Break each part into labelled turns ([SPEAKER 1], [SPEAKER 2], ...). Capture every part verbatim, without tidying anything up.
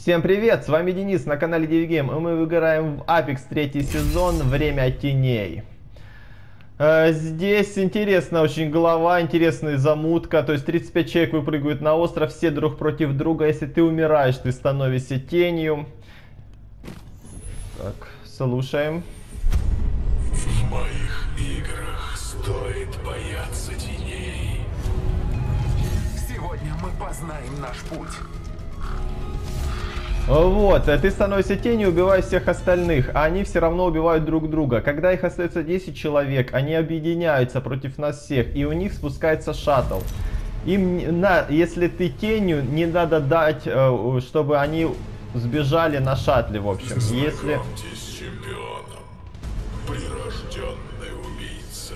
[SPEAKER 1] Всем привет, с вами Денис на канале Девигейм, и мы играем в Apex третий сезон «Время теней». Здесь интересная очень глава, интересная замутка, то есть тридцать пять человек выпрыгивают на остров, все друг против друга. Если ты умираешь, ты становишься тенью. Так, слушаем.
[SPEAKER 2] В моих играх стоит бояться теней.
[SPEAKER 3] Сегодня мы познаем наш путь.
[SPEAKER 1] Вот, ты становишься тенью, убиваешь всех остальных, а они все равно убивают друг друга. Когда их остается десять человек, они объединяются против нас всех, и у них спускается шаттл. Им, на, если ты тенью, не надо дать, чтобы они сбежали на шаттле, в общем. Если...
[SPEAKER 2] Знакомьтесь с чемпионом. Прирожденный убийца.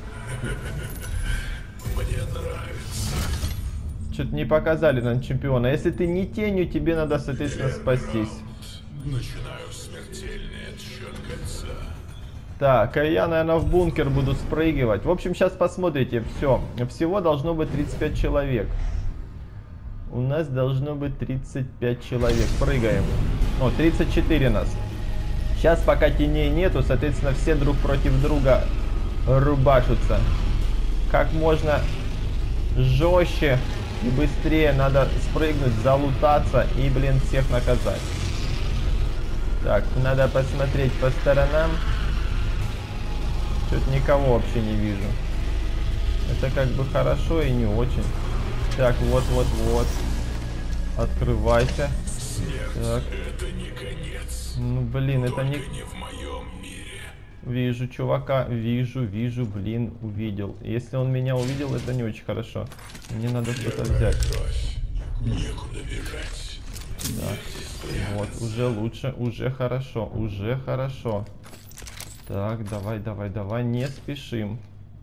[SPEAKER 2] Мне нравится.
[SPEAKER 1] Что-то не показали нам чемпиона. Если ты не тенью, тебе надо, соответственно, спастись.
[SPEAKER 2] Начинаю смертельный отсчет кольца.
[SPEAKER 1] Так, а я, наверное, в бункер буду спрыгивать. В общем, сейчас посмотрите. Все. Всего должно быть тридцать пять человек. У нас должно быть тридцать пять человек. Прыгаем. О, тридцать четыре нас. Сейчас, пока теней нету, соответственно, все друг против друга рубашутся. Как можно жестче и быстрее надо спрыгнуть, залутаться и, блин, всех наказать. Так, надо посмотреть по сторонам. Что-то никого вообще не вижу. Это как бы хорошо и не очень. Так, вот-вот-вот. Открывайся.
[SPEAKER 2] Смерть
[SPEAKER 1] Так.
[SPEAKER 2] это не конец.
[SPEAKER 1] Ну, блин, это не...
[SPEAKER 2] Только не в моем мире.
[SPEAKER 1] Вижу чувака, вижу, вижу, блин, увидел. Если он меня увидел, это не очень хорошо. Мне надо что-то взять.
[SPEAKER 2] Кровь. Некуда бежать.
[SPEAKER 1] Так, вот, уже лучше, уже хорошо, уже хорошо. Так, давай, давай, давай, не спешим.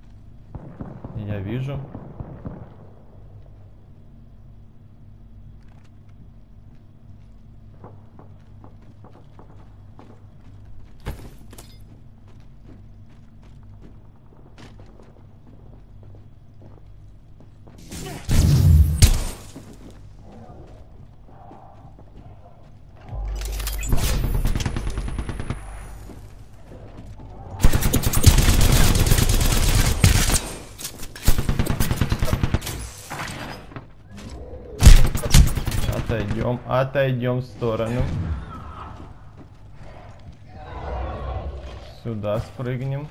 [SPEAKER 1] Я вижу. Отойдем, отойдем в сторону. Сюда спрыгнем.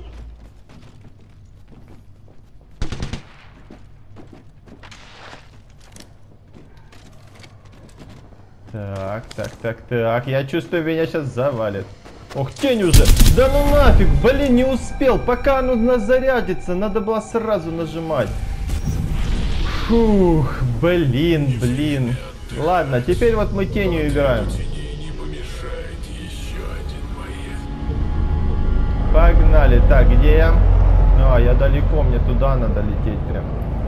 [SPEAKER 1] Так, так, так, так. Я чувствую, меня сейчас завалит. Ох, тень уже. Да ну нафиг, блин, не успел. Пока оно нас зарядится, надо было сразу нажимать. Фух, блин, блин. Ладно, теперь вот мы тенью играем.
[SPEAKER 2] Теней не помешает еще один боец.
[SPEAKER 1] Погнали. Так, где я? А, я далеко, мне туда надо лететь прям.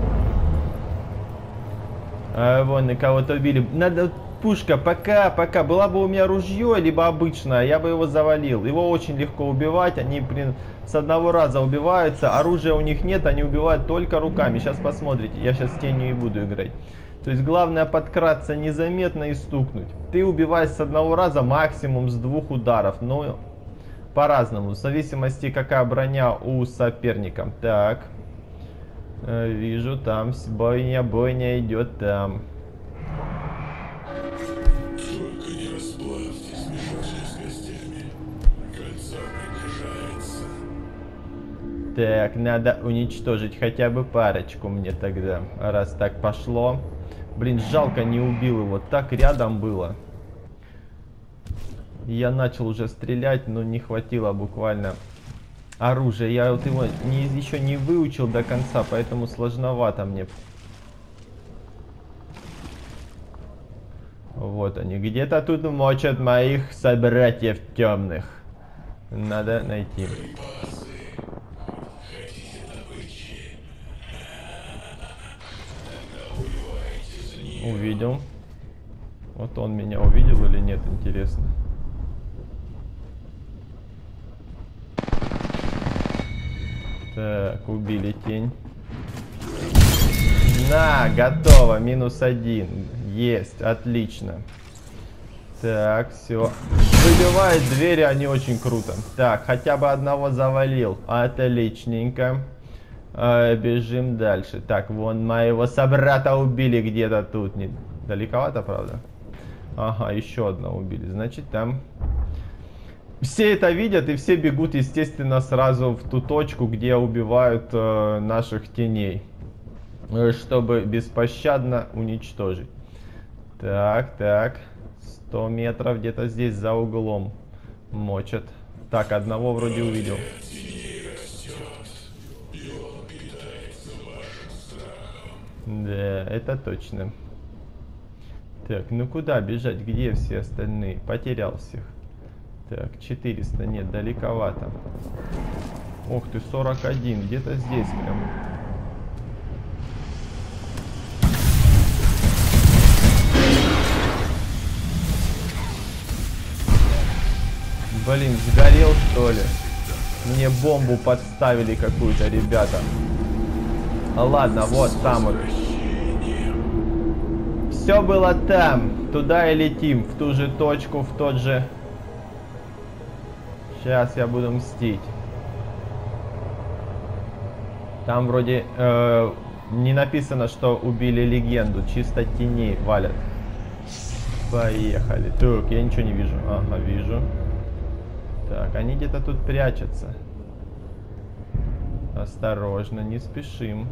[SPEAKER 1] А, вон, и кого-то убили. Надо... Пушка, пока, пока. Была бы у меня ружье, либо обычное, я бы его завалил. Его очень легко убивать, они, блин, с одного раза убиваются. Оружия у них нет, они убивают только руками. Сейчас посмотрите, я сейчас тенью и буду играть. То есть главное подкраться незаметно и стукнуть. Ты убиваешь с одного раза, максимум с двух ударов. Но по-разному, в зависимости какая броня у соперника. Так, вижу, там бойня, бойня идет там.
[SPEAKER 2] Только не расплавьтесь, мешочек с костями. Кольцо приближается.
[SPEAKER 1] Так, надо уничтожить хотя бы парочку мне тогда, раз так пошло. Блин, жалко, не убил его, так рядом было. Я начал уже стрелять, но не хватило буквально оружия. Я вот его не, еще не выучил до конца, поэтому сложновато мне. Вот они, где-то тут мочат моих собратьев темных. Надо найти. Увидел. Вот он меня увидел или нет, интересно. Так, убили тень. На, готово, минус один. Есть, отлично. Так, все. Выбивает двери, они очень круто. Так, хотя бы одного завалил. Отличненько. Э, бежим дальше. Так, вон моего собрата убили где-то тут. Не... Далековато, правда? Ага, еще одного убили. Значит, там... Все это видят и все бегут, естественно, сразу в ту точку, где убивают э, наших теней. Чтобы беспощадно уничтожить. Так, так. сто метров где-то здесь за углом мочат. Так, одного вроде увидел. Да, это точно. Так, ну куда бежать? Где все остальные? Потерял всех. Так, четыреста, нет, далековато. Ох ты, сорок один, где-то здесь прям. Блин, сгорел что ли? Мне бомбу подставили какую-то, ребята. А ладно, вот там вот. Все было там. Туда и летим. В ту же точку, в тот же... Сейчас я буду мстить. Там вроде э, не написано, что убили легенду. Чисто теней валят. Поехали. Так, я ничего не вижу. Ага, вижу. Так, они где-то тут прячутся. Осторожно, не спешим.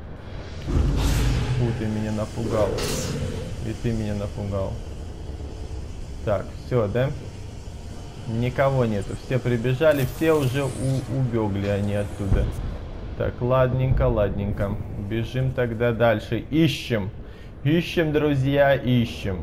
[SPEAKER 1] Фу, ты меня напугал. И ты меня напугал. Так, все, да? Никого нету. Все прибежали, все уже убегли они оттуда. Так, ладненько, ладненько. Бежим тогда дальше. Ищем. Ищем, друзья, ищем.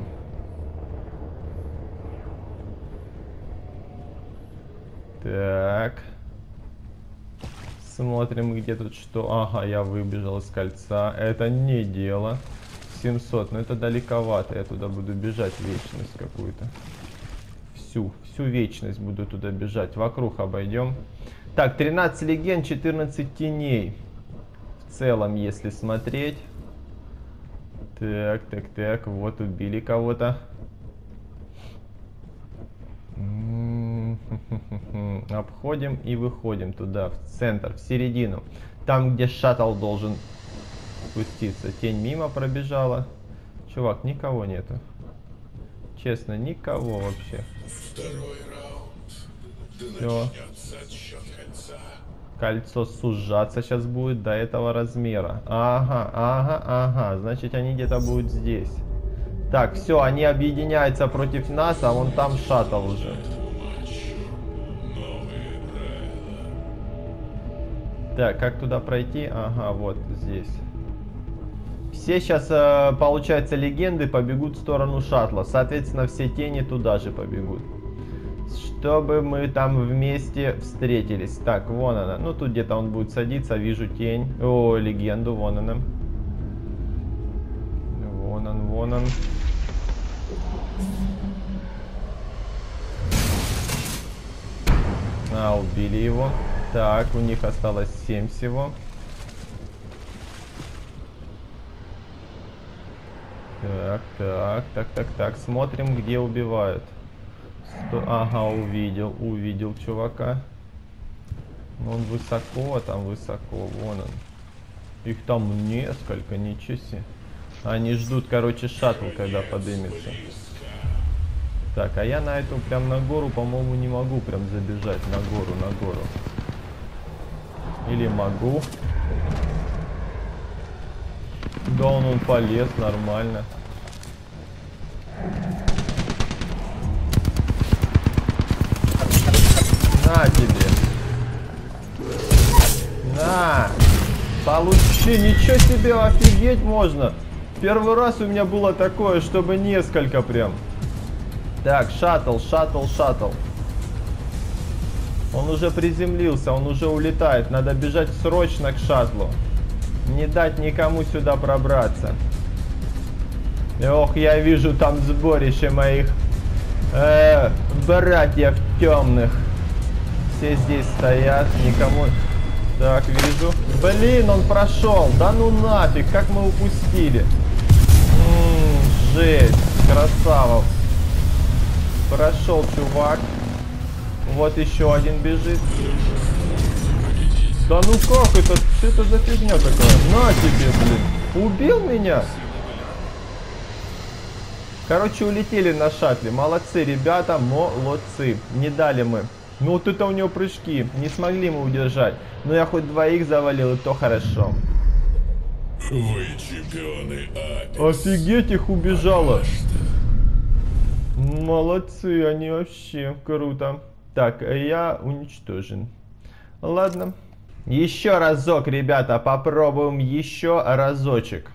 [SPEAKER 1] Так. Смотрим, где тут что. Ага, я выбежал из кольца. Это не дело. семьсот, но это далековато. Я туда буду бежать вечность какую-то. Всю, всю вечность буду туда бежать. Вокруг обойдем. Так, тринадцать легенд, четырнадцать теней. В целом, если смотреть. Так, так, так. Вот убили кого-то. Обходим и выходим туда, в центр, в середину. Там, где шаттл должен спуститься. Тень мимо пробежала. Чувак, никого нету. Честно, никого вообще.
[SPEAKER 2] Второй раунд.
[SPEAKER 1] Все.
[SPEAKER 2] Начнется отсчет кольца.
[SPEAKER 1] Кольцо сужаться сейчас будет до этого размера. Ага, ага, ага. Значит, они где-то будут здесь. Так, все, они объединяются против нас, а вон там шаттл уже. Так, как туда пройти? Ага, вот здесь. Все сейчас, э, получается, легенды побегут в сторону шаттла. Соответственно, все тени туда же побегут. Чтобы мы там вместе встретились. Так, вон она. Ну, тут где-то он будет садиться. Вижу тень. О, легенду, вон она. Вон он, вон он. А, убили его. Так, у них осталось семь всего. Так, так, так, так, так. Смотрим, где убивают. Сто... Ага, увидел, увидел чувака. Он высоко, там высоко, вон он. Их там несколько, ничего себе. Они ждут, короче, шаттл, когда подымется. Так, а я на эту прям на гору, по-моему, не могу прям забежать на гору, на гору. Или могу. Да, он, он полез нормально. На тебе. На. Получи. Ничего себе, офигеть можно. Первый раз у меня было такое, чтобы несколько прям. Так, шаттл, шаттл, шаттл. Он уже приземлился, он уже улетает. Надо бежать срочно к шаттлу. Не дать никому сюда пробраться. Ох, я вижу там сборище моих э, братьев темных. Все здесь стоят, никому... Так, вижу. Блин, он прошел. Да ну нафиг, как мы упустили. М-м, жесть, красава. Прошел чувак. Вот еще один бежит. Да ну как это? Что это за фигня такая? На тебе, блин. Убил меня? Короче, улетели на шаттле. Молодцы, ребята, молодцы. Не дали мы. Ну вот это у него прыжки. Не смогли мы удержать. Но я хоть двоих завалил, и то хорошо.
[SPEAKER 2] Вы чемпионы Апекс.
[SPEAKER 1] Офигеть, их убежало. Молодцы, они вообще круто. Так, я уничтожен. Ладно. Еще разок, ребята, попробуем еще разочек.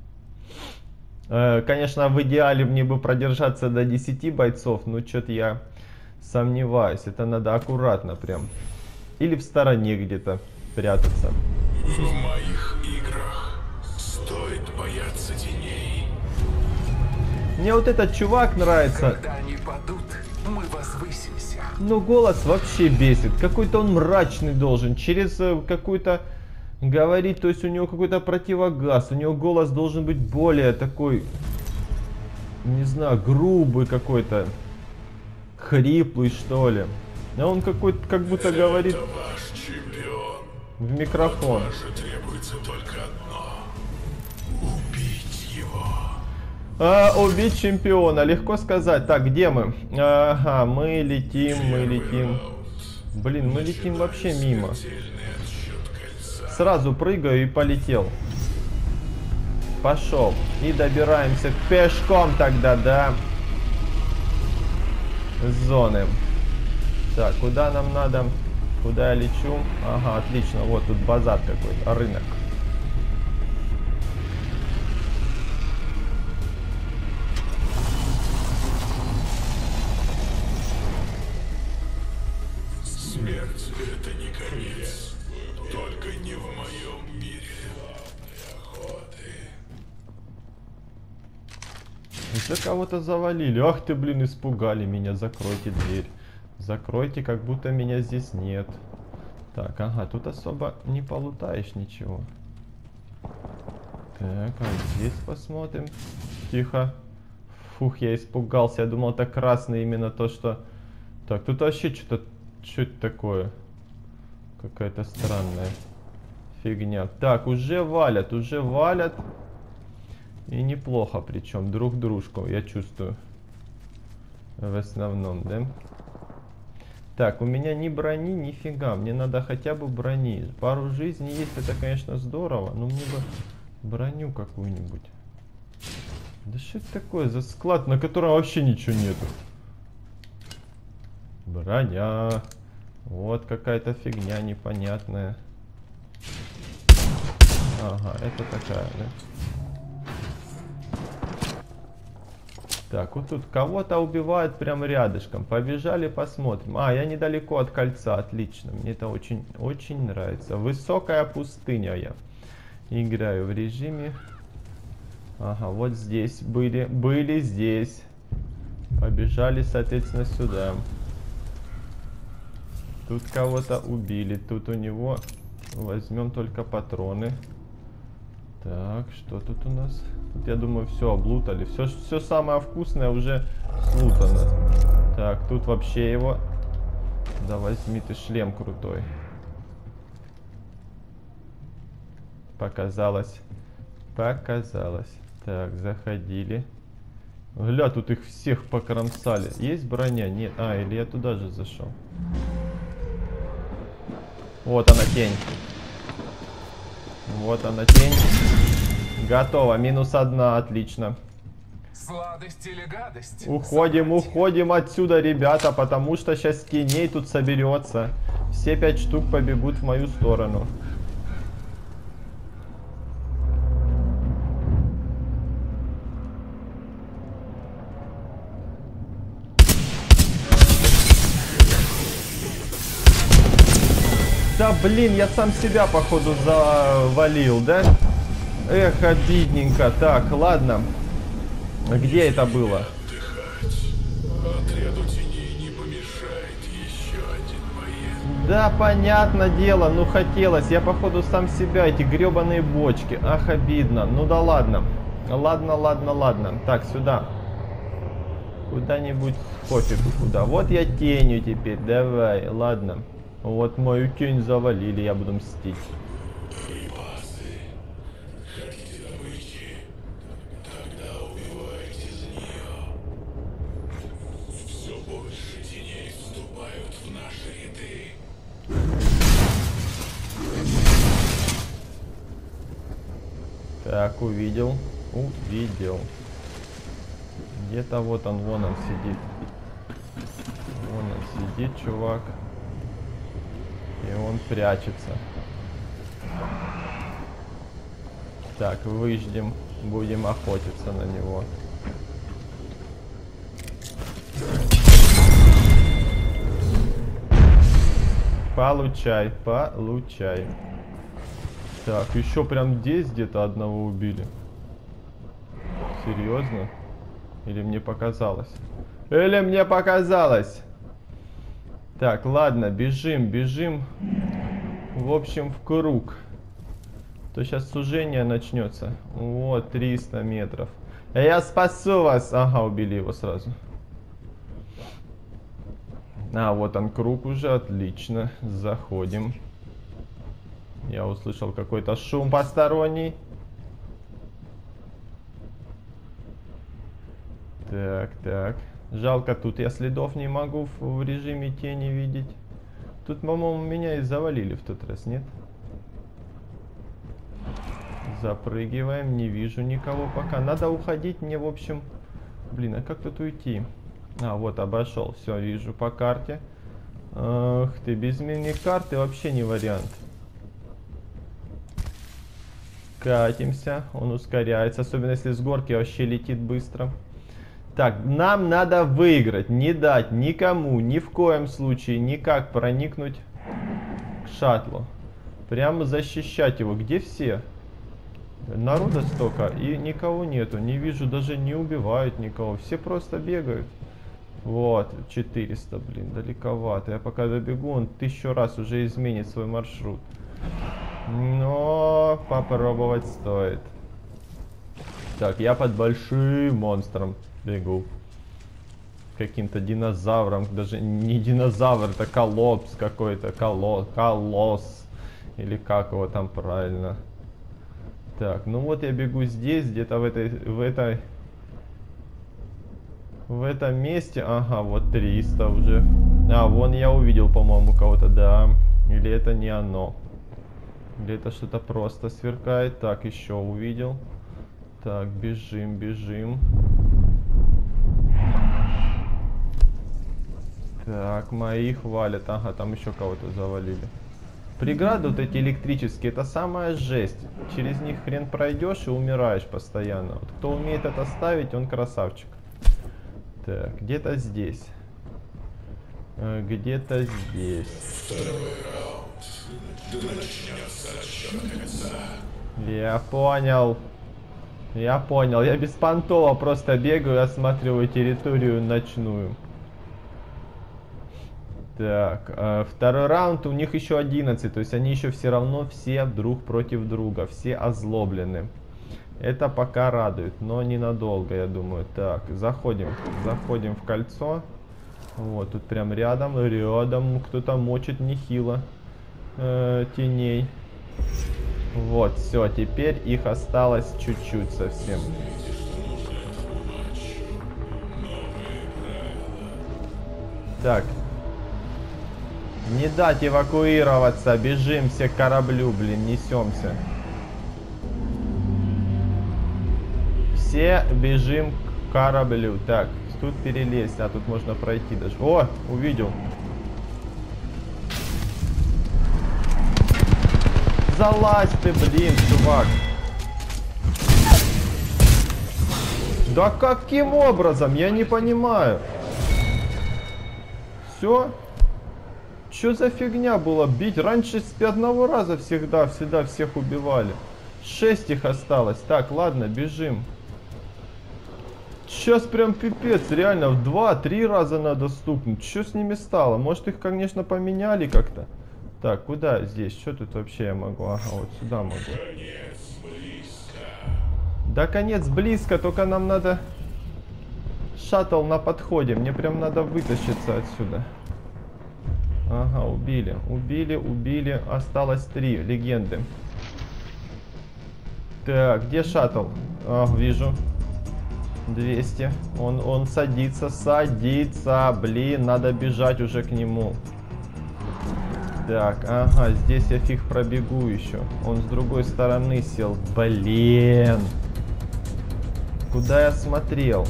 [SPEAKER 1] Конечно, в идеале мне бы продержаться до десяти бойцов, но что-то я сомневаюсь. Это надо аккуратно прям. Или в стороне где-то прятаться.
[SPEAKER 2] В моих играх стоит бояться теней.
[SPEAKER 1] Мне вот этот чувак нравится.
[SPEAKER 3] Когда они падут, мы возвысимся.
[SPEAKER 1] Но голос вообще бесит. Какой-то он мрачный должен. Через какой-то говорить, то есть у него какой-то противогаз. У него голос должен быть более такой, не знаю, грубый какой-то. Хриплый, что ли. А он какой-то, как будто говорит
[SPEAKER 2] Это ваш чемпион.
[SPEAKER 1] в микрофон.
[SPEAKER 2] От вас же требуется только одно. Убить его.
[SPEAKER 1] А, убить чемпиона. Легко сказать. Так, где мы? Ага, мы летим, мы летим. Блин, мы летим вообще мимо.
[SPEAKER 2] Смертельный отсчет кольца.
[SPEAKER 1] Сразу прыгаю и полетел. Пошел. И добираемся пешком тогда, да. Зоны. Так, куда нам надо? Куда я лечу? Ага, отлично. Вот тут базар какой-то, рынок.
[SPEAKER 2] Смерть — это не конец. Только не в моем мире. Охоты.
[SPEAKER 1] Еще кого-то завалили. Ах ты, блин, испугали меня. Закройте дверь. Закройте, как будто меня здесь нет. Так, ага, тут особо не полутаешь ничего. Так, а здесь посмотрим. Тихо. Фух, я испугался. Я думал, это красный именно то, что... Так, тут вообще что-то... Что это такое? Какая-то странная фигня. Так, уже валят, уже валят. И неплохо, причем друг дружку, я чувствую. В основном, да? Так, у меня ни брони, ни фига. Мне надо хотя бы брони. Пару жизней есть, это, конечно, здорово. Но мне бы броню какую-нибудь. Да что это такое за склад, на котором вообще ничего нету? Броня. Вот какая-то фигня непонятная. Ага, это такая, да? Так, вот тут кого-то убивают прям рядышком. Побежали, посмотрим. А, я недалеко от кольца. Отлично. Мне это очень, очень нравится. Высокая пустыня я играю в режиме. Ага, вот здесь были. Были здесь. Побежали, соответственно, сюда. Тут кого-то убили. Тут у него... Возьмем только патроны. Так, что тут у нас? Тут, я думаю, все облутали. Все, все самое вкусное уже слутано. Так, тут вообще его... Да возьми ты шлем крутой. Показалось. Показалось. Так, заходили. Гля, тут их всех покромсали. Есть броня? Нет. А, или я туда же зашел. Вот она, тень. Вот она, тень. Готово. Минус одна. Отлично.
[SPEAKER 3] Сладость или гадость?
[SPEAKER 1] Уходим,
[SPEAKER 3] Собратья.
[SPEAKER 1] уходим отсюда, ребята, потому что сейчас теней тут соберется. Все пять штук побегут в мою сторону. Да блин, я сам себя походу завалил, да? Эх, обидненько. Так, ладно. Где это было?
[SPEAKER 2] Отдыхать. Отряду теней не помешает еще один боец.
[SPEAKER 1] Да, понятное дело, ну хотелось. Я походу сам себя, эти гребаные бочки. Ах, обидно. Ну да ладно. Ладно, ладно, ладно. Так, сюда. Куда-нибудь пофигу куда. Вот я тенью теперь, давай, ладно. Вот мою тень завалили, я буду мстить.
[SPEAKER 2] Припасы. Хотите добычи? Тогда убивайте за нее. Все больше теней вступают в наши ряды.
[SPEAKER 1] Так, увидел. Увидел. Где-то вот он, вон он сидит. Вон он сидит, чувак. И он прячется. Так, выждем. Будем охотиться на него. Получай, получай. Так, еще прям здесь где-то одного убили. Серьезно? Или мне показалось? Или мне показалось? Так, ладно, бежим, бежим. В общем, в круг. То сейчас сужение начнется. Вот, триста метров. Я спасу вас. Ага, убили его сразу. А, вот он круг уже, отлично. Заходим. Я услышал какой-то шум посторонний. Так, так. Жалко, тут я следов не могу в, в режиме тени видеть. Тут, по-моему, меня и завалили в тот раз, нет? Запрыгиваем, не вижу никого пока. Надо уходить мне, в общем... Блин, а как тут уйти? А, вот, обошел. Все, вижу по карте. Ах ты, без мини-карты вообще не вариант. Катимся, он ускоряется. Особенно, если с горки вообще летит быстро. Так, нам надо выиграть, не дать никому, ни в коем случае, никак проникнуть к шаттлу. Прямо защищать его. Где все? Народа столько, и никого нету. Не вижу, даже не убивают никого. Все просто бегают. Вот, четыреста, блин, далековато. Я пока добегу, он тысячу раз уже изменит свой маршрут. Но попробовать стоит. Так, я под большим монстром бегу. Каким-то динозавром. Даже не динозавр, это колосс какой-то. Колосс, колосс. Или как его там правильно. Так, ну вот я бегу здесь, где-то в этой, в этой, в этом месте. Ага, вот триста уже. А, вон я увидел, по-моему, кого-то, да. Или это не оно. Или это что-то просто сверкает. Так, еще увидел. Так, бежим, бежим. Так, моих валят. Ага, там еще кого-то завалили. Преграды вот эти электрические, это самая жесть. Через них хрен пройдешь и умираешь постоянно. Вот кто умеет это ставить, он красавчик. Так, где-то здесь. Где-то здесь.
[SPEAKER 2] Второй раунд. Да начнется отсчет конца.
[SPEAKER 1] Я понял. Я понял. Я беспонтово просто бегаю, осматриваю территорию ночную. Так, э, второй раунд, у них еще одиннадцать, то есть они еще все равно все друг против друга, все озлоблены. Это пока радует, но ненадолго, я думаю. Так, заходим, заходим в кольцо. Вот, тут прям рядом, рядом кто-то мочит нехило э, теней. Вот, все, теперь их осталось чуть-чуть совсем. Так. Не дать эвакуироваться, бежим все к кораблю, блин, несемся. Все бежим к кораблю. Так, тут перелезть, а тут можно пройти даже. О, увидел. Залазь ты, блин, чувак. Да каким образом? Я не понимаю. Все? Что за фигня было бить? Раньше с одного раза всегда, всегда всех убивали. Шесть их осталось. Так, ладно, бежим. Сейчас прям пипец, реально в два-три раза надо стукнуть. Что с ними стало? Может их, конечно, поменяли как-то? Так, куда здесь? Что тут вообще я могу? Ага, вот сюда могу.
[SPEAKER 2] Конец близко.
[SPEAKER 1] Да, конец близко, только нам надо Шаттл на подходе. Мне прям надо вытащиться отсюда. Ага, убили. Убили, убили. Осталось три легенды. Так, где шаттл? А, вижу. двести. Он, он садится, садится. Блин, надо бежать уже к нему. Так, ага, здесь я фиг пробегу еще. Он с другой стороны сел. Блин. Куда я смотрел?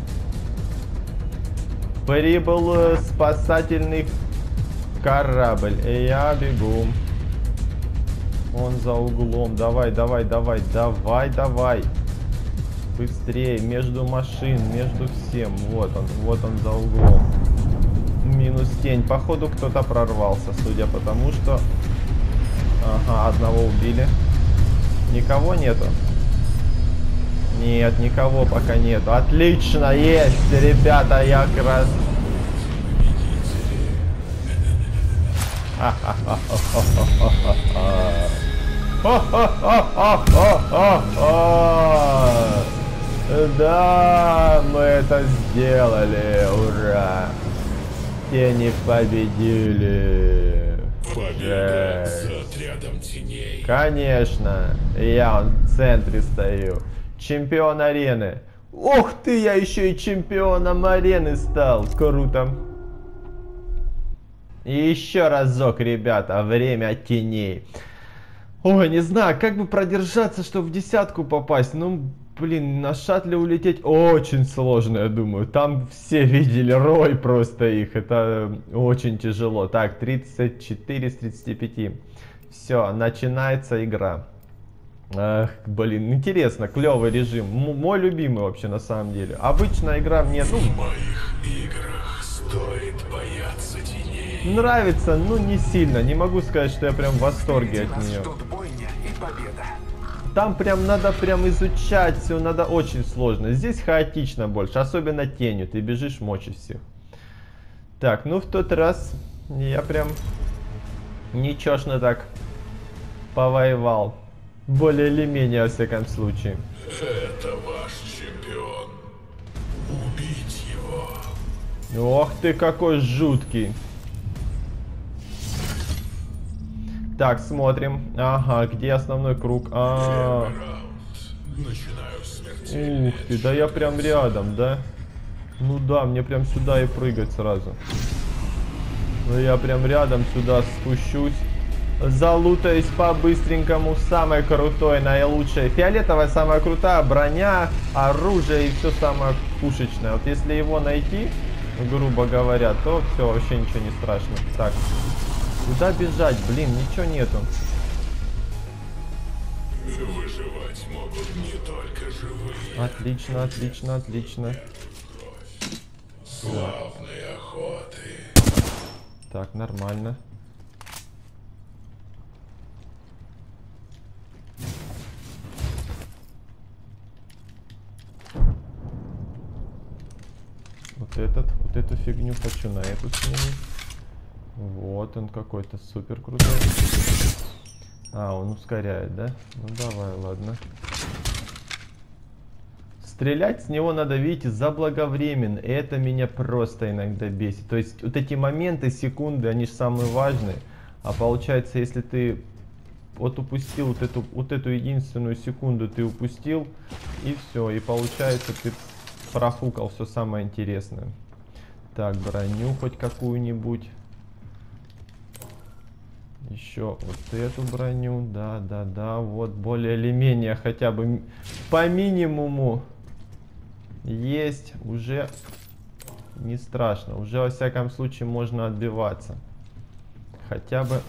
[SPEAKER 1] Прибыл спасательный корабль. И я бегу. Он за углом. Давай, давай, давай, давай, давай. Быстрее. Между машин, между всем. Вот он, вот он за углом. Минус тень. Походу кто-то прорвался, судя по тому, что... Ага, одного убили. Никого нету? Нет, никого пока нету. Отлично, есть, ребята, я как раз... Да, мы это сделали, ура! Тени победили.
[SPEAKER 2] Победа с отрядом теней.
[SPEAKER 1] Конечно, я он в центре стою. Чемпион арены. Ух ты, я еще и чемпионом арены стал. Круто. И еще разок, ребята, время теней. Ой, не знаю, как бы продержаться, чтобы в десятку попасть. Ну, блин, на шаттле улететь очень сложно, я думаю. Там все видели рой просто их. Это очень тяжело. Так, тридцать четыре с тридцати пяти. Все, начинается игра. Эх, блин, интересно, клевый режим. М мой любимый вообще на самом деле. Обычная игра мне... Ну,
[SPEAKER 2] В моих играх стоит бояться теней.
[SPEAKER 1] нравится, но не сильно. Не могу сказать, что я прям в восторге от
[SPEAKER 3] Нас
[SPEAKER 1] нее.
[SPEAKER 3] ждут бойня и победа.
[SPEAKER 1] Там прям надо прям изучать, все надо очень сложно. Здесь хаотично больше, особенно тенью. Ты бежишь, мочишь всех. Так, ну в тот раз я прям ничешно так повоевал. Более или менее, во всяком случае.
[SPEAKER 2] Это ваш чемпион. Убить его.
[SPEAKER 1] Ох ты, какой жуткий. Так, смотрим. Ага, где основной круг? А,
[SPEAKER 2] Первый раунд. Начинаю смертельный.
[SPEAKER 1] ух ты, да я прям рядом, да? Ну да, мне прям сюда и прыгать сразу. Ну я прям рядом сюда спущусь. Залутаюсь по-быстренькому. Самое крутое, наилучшее. Фиолетовая самая крутая. Броня, оружие и все самое пушечное. Вот если его найти, грубо говоря, то все, вообще ничего не страшно. Так, куда бежать? Блин, ничего нету.
[SPEAKER 2] Выживать могут не только живые.
[SPEAKER 1] Отлично, отлично, отлично.
[SPEAKER 2] Славной охоты.
[SPEAKER 1] Так, нормально. Вот этот, вот эту фигню хочу на эту сменить. Вот он какой-то супер крутой. А, он ускоряет, да? Ну давай, ладно. Стрелять с него надо, видите, заблаговременно. И это меня просто иногда бесит. То есть вот эти моменты, секунды, они же самые важные. А получается, если ты вот упустил вот эту, вот эту единственную секунду, ты упустил, и все. И получается, ты профукал все самое интересное. Так, броню хоть какую-нибудь. Еще вот эту броню. Да, да, да. Вот более или менее хотя бы по минимуму есть. Уже не страшно. Уже во всяком случае можно отбиваться. Хотя бы...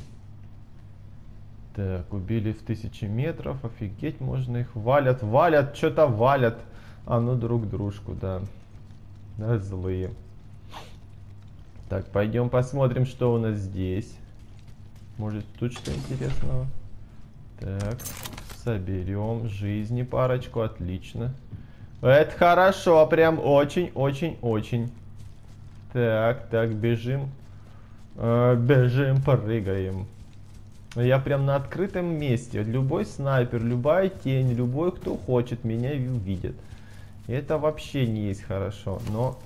[SPEAKER 1] Так, убили в тысячи метров. Офигеть, можно их валят. Валят, что-то валят. А, ну друг дружку, да. Да, злые. Так, пойдем посмотрим, что у нас здесь. Может, тут что интересного? Так, соберем жизни парочку, отлично. Это хорошо, прям очень-очень-очень. Так, так, бежим. Э, бежим, прыгаем. Я прям на открытом месте. Любой снайпер, любая тень, любой, кто хочет, меня увидит. И это вообще не есть хорошо, но...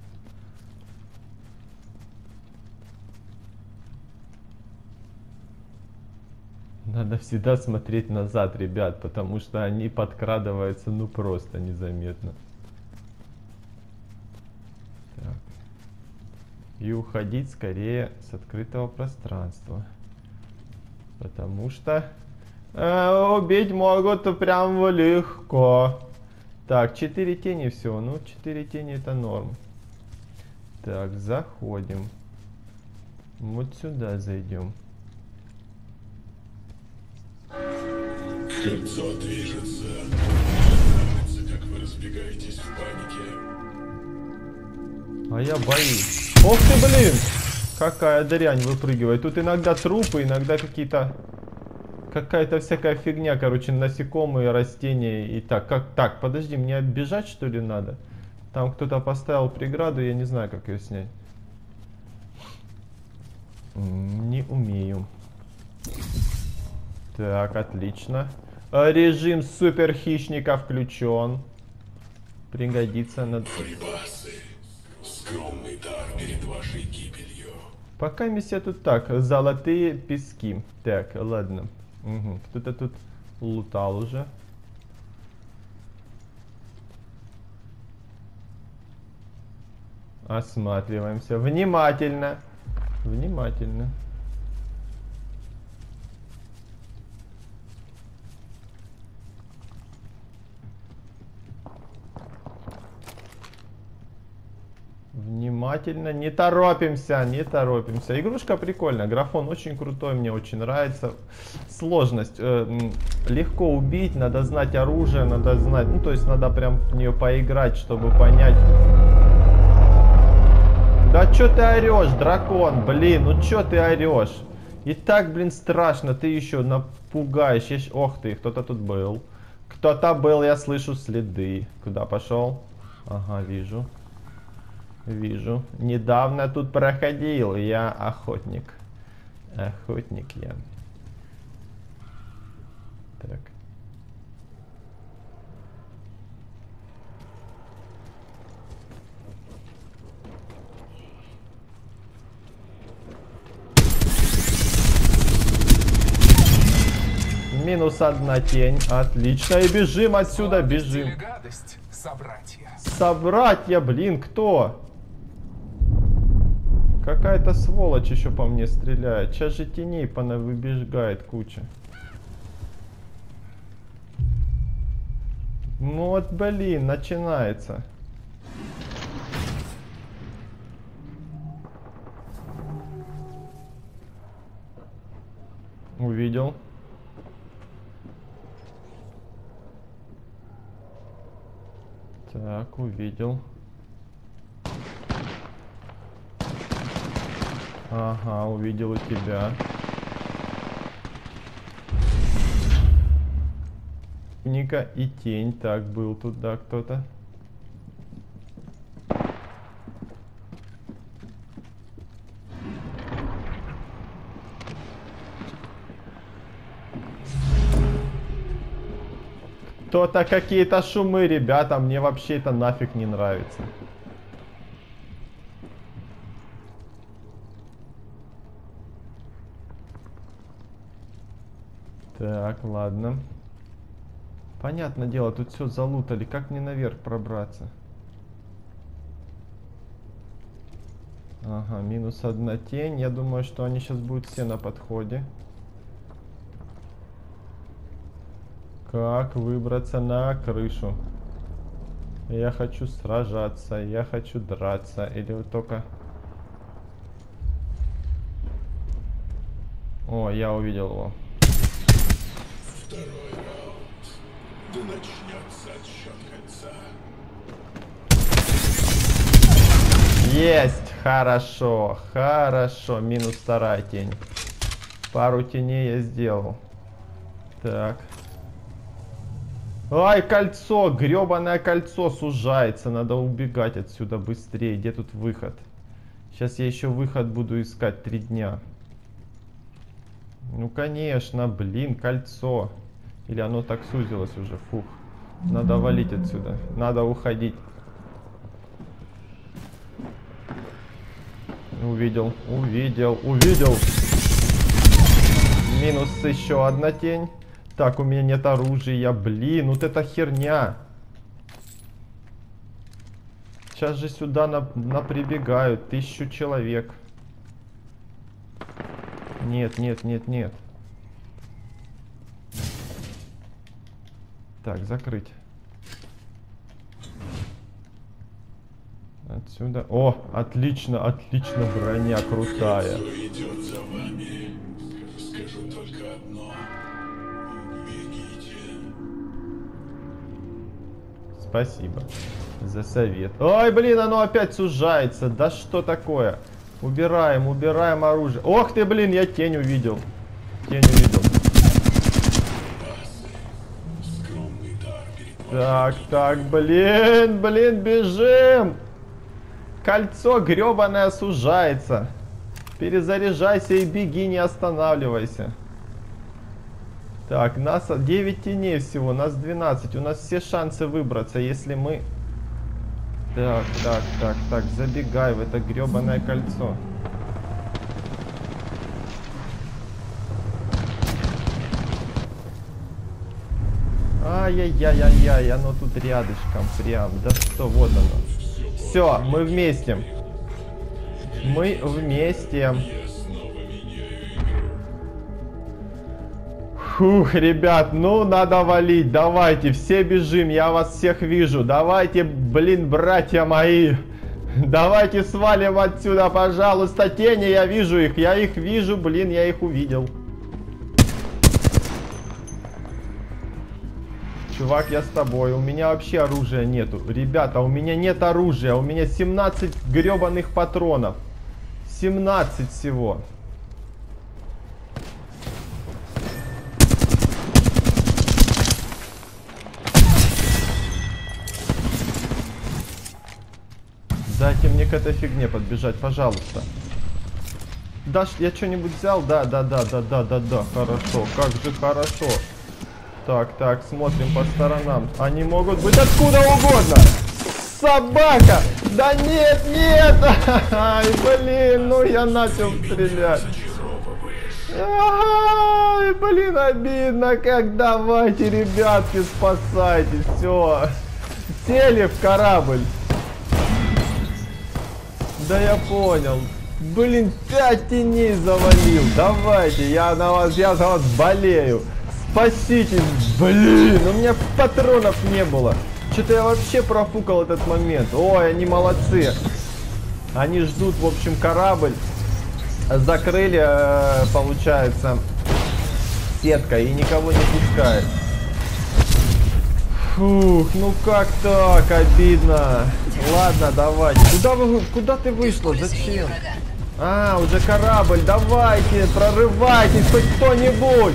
[SPEAKER 1] Надо всегда смотреть назад, ребят, потому что они подкрадываются, ну, просто незаметно. Так. И уходить скорее с открытого пространства. Потому что э, убить могут прям легко. Так, четыре тени всего. Ну, четыре тени это норм. Так, заходим. Вот сюда зайдем.
[SPEAKER 2] Кольцо движется. Нравится, как вы разбегаетесь в панике.
[SPEAKER 1] А я боюсь. Ох ты, блин! Какая дрянь выпрыгивает. Тут иногда трупы, иногда какие-то... Какая-то всякая фигня, короче, насекомые, растения и так. Как так? Подожди, мне бежать, что ли, надо? Там кто-то поставил преграду, я не знаю, как ее снять. Не умею. Так, отлично. Режим супер хищника включен. Пригодится на...
[SPEAKER 2] Припасы. Скромный дар перед вашей гибелью.
[SPEAKER 1] Пока миссия тут так. Золотые пески. Так, ладно. Угу. Кто-то тут лутал уже. Осматриваемся. Внимательно. Внимательно. Внимательно, не торопимся, не торопимся. Игрушка прикольная, графон очень крутой, мне очень нравится. Сложность, э, легко убить, надо знать оружие, надо знать, ну то есть надо прям в нее поиграть, чтобы понять. Да чё ты орешь, дракон, блин, ну чё ты орешь? И так, блин, страшно, ты еще напугаешь. Я... Ох ты, кто-то тут был. Кто-то был, я слышу следы. Куда пошел? Ага, вижу. Вижу. Недавно тут проходил. Я охотник. Охотник я. Так. Минус одна тень. Отлично. И бежим отсюда, бежим.
[SPEAKER 3] Гадость, собратья.
[SPEAKER 1] Собратья, блин, кто? Какая-то сволочь еще по мне стреляет. Сейчас же теней понавыбегает куча. Ну вот, блин, начинается. Увидел. Так, увидел. Ага, увидел у тебя. Ника и тень. Так, был тут, да, кто-то. Кто-то, какие-то шумы, ребята, мне вообще это нафиг не нравится. Так, ладно. Понятное дело, тут все залутали. Как мне наверх пробраться? Ага, минус одна тень. Я думаю, что они сейчас будут все на подходе. Как выбраться на крышу? Я хочу сражаться, я хочу драться. Или вот только... О, я увидел его.
[SPEAKER 2] Второй раунд. Да начнется отсчет кольца.
[SPEAKER 1] Есть! Хорошо, хорошо. Минус вторая тень. Пару теней я сделал. Так. Ай, кольцо! Гребаное кольцо сужается. Надо убегать отсюда быстрее. Где тут выход? Сейчас я еще выход буду искать три дня. Ну, конечно, блин, кольцо. Или оно так сузилось уже, фух. Надо валить отсюда. Надо уходить. Увидел, увидел, увидел. Минус еще одна тень. Так, у меня нет оружия. Блин, вот это херня. Сейчас же сюда на, наприбегают. Тысячу человек. Нет, нет, нет, нет. Так, закрыть. Отсюда. О, отлично, отлично, броня крутая.
[SPEAKER 2] Кто идет за вами? Скажу только одно. Бегите.
[SPEAKER 1] Спасибо за совет. Ой, блин, оно опять сужается. Да что такое? Убираем, убираем оружие. Ох ты, блин, я тень увидел. Тень увидел. Так, так, блин, блин, бежим. Кольцо гребаное сужается. Перезаряжайся и беги, не останавливайся. Так, нас девять теней всего, нас двенадцать. У нас все шансы выбраться, если мы... Так, так, так, так, забегай в это гребаное кольцо. Ай-яй-яй-яй-яй, оно тут рядышком прям. Да что, вот оно. Все, мы вместе. Мы вместе. Фух, ребят, ну надо валить. Давайте, все бежим, я вас всех вижу. Давайте, блин, братья мои. Давайте свалим отсюда, пожалуйста. Тени, я вижу их, я их вижу, блин, я их увидел. Чувак, я с тобой. У меня вообще оружия нету. Ребята, у меня нет оружия. У меня семнадцать гребаных патронов. семнадцать всего. Дайте мне к этой фигне подбежать, пожалуйста. Даш, я что-нибудь взял? Да, да, да, да, да, да, да. Хорошо, как же хорошо. Так, так, смотрим по сторонам. Они могут быть откуда угодно. Собака! Да нет, нет! Ай, блин, ну я начал стрелять. Ай, блин, обидно, как давайте, ребятки, спасайте, все. Сели в корабль. Да я понял. Блин, пять теней завалил. Давайте, я на вас, я за вас болею. Спасите, блин, у меня патронов не было. Что-то я вообще профукал этот момент. Ой, они молодцы. Они ждут, в общем, корабль. Закрыли, получается, сеткой и никого не пускает. Фух, ну как так, обидно. Ладно, давайте. Куда вы, куда ты вышла? Зачем? А, уже корабль. Давайте, прорывайтесь, хоть кто-нибудь.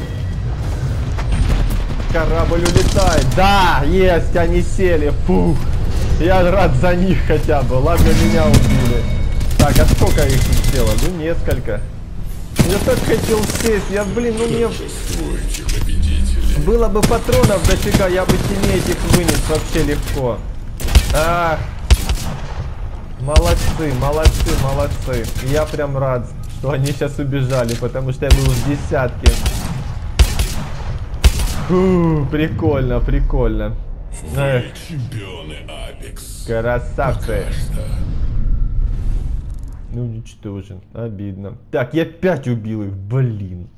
[SPEAKER 1] Корабль улетает. Да, есть, они сели. Фух. Я рад за них хотя бы. Ладно, меня убили. Так, а сколько их успело? Ну, несколько. Я так хотел сесть. Я, блин, ну мне... Было бы патронов дофига, я бы теней этих вынес вообще легко. Ах. Молодцы, молодцы, молодцы. Я прям рад, что они сейчас убежали, потому что я был в десятке. Фу, прикольно, прикольно. Эх.
[SPEAKER 2] Чемпионы Апекс.
[SPEAKER 1] Красавцы. Ну, уничтожен. Обидно. Так, я опять убил их, блин.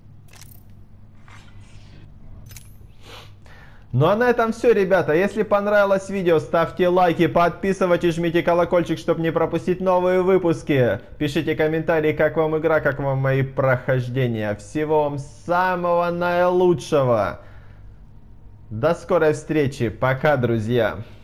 [SPEAKER 1] Ну а на этом все, ребята. Если понравилось видео, ставьте лайки, подписывайтесь, жмите колокольчик, чтобы не пропустить новые выпуски. Пишите комментарии, как вам игра, как вам мои прохождения. Всего вам самого наилучшего. До скорой встречи. Пока, друзья.